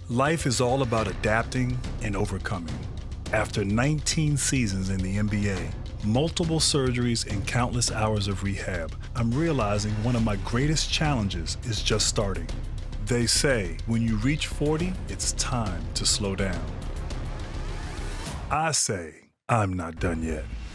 Life is all about adapting and overcoming. After 19 seasons in the NBA, multiple surgeries, and countless hours of rehab, I'm realizing one of my greatest challenges is just starting. They say when you reach 40, it's time to slow down. I say I'm not done yet.